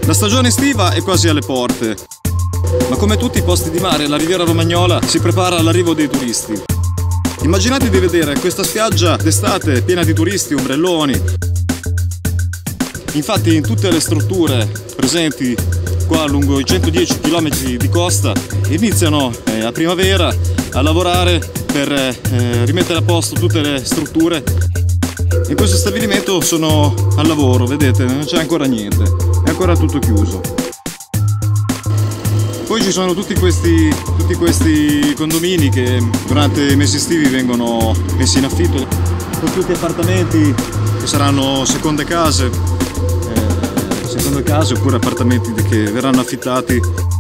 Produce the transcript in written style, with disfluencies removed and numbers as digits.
La stagione estiva è quasi alle porte, ma come tutti i posti di mare, la Riviera Romagnola si prepara all'arrivo dei turisti. Immaginate di vedere questa spiaggia d'estate piena di turisti, ombrelloni. Infatti in tutte le strutture presenti qua lungo i 110 km di costa iniziano a primavera a lavorare per rimettere a posto tutte le strutture. In questo stabilimento sono al lavoro, vedete, non c'è ancora niente, è ancora tutto chiuso. Poi ci sono tutti questi condomini che durante i mesi estivi vengono messi in affitto, con tutti appartamenti che saranno seconde case oppure appartamenti che verranno affittati